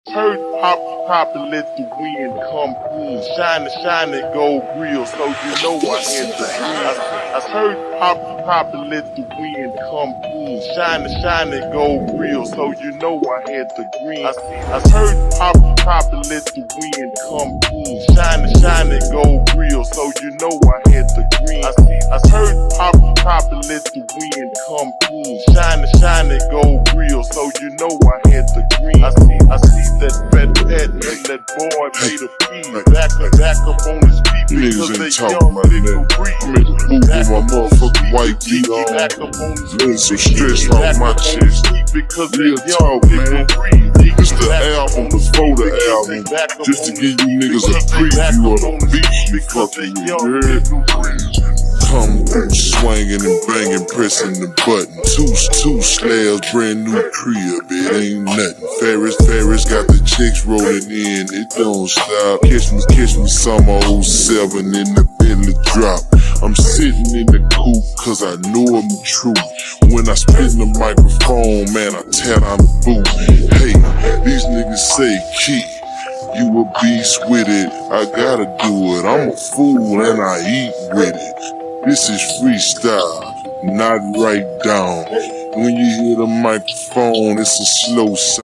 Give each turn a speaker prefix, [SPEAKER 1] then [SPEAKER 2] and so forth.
[SPEAKER 1] Heard pop and let the wind come through. Shine it, gold grill, so you know I had the green. I heard pop and let the wind come through. Shine it, gold grill, so you know I had the green. I heard pop and let the wind come through. Shine it, gold grill, so you know I had the green. I heard pop and let the wind come through. Shine it, gold grill, so you know I had the green. I see that fat and that boy made a pee. Back up on his feet because they young, nigga breathe.
[SPEAKER 2] I'm in the booth with my motherfucking white tee on. Getting some stress off my chest.
[SPEAKER 1] Because
[SPEAKER 2] Real
[SPEAKER 1] they
[SPEAKER 2] talk,
[SPEAKER 1] young,
[SPEAKER 2] man.
[SPEAKER 1] nigga breathe.
[SPEAKER 2] This the album, the photo album, just to give you niggas a preview of the beat you fucking with, you heard? Come through swinging and banging, pressing the button. Two slabs, brand new crib, it ain't nothing. Ferris got the chicks rolling in, it don't stop. Catch me some 07 in the Bentley drop. I'm sitting in the coupe cause I know I'm the truth. When I spit in the microphone, man, I tear down the booth. Hey, these niggas say, Key, you a beast with it, I gotta do it. I'm a fool and I eat with it. This is freestyle, not write down. When you hear the microphone, it's a slow sound.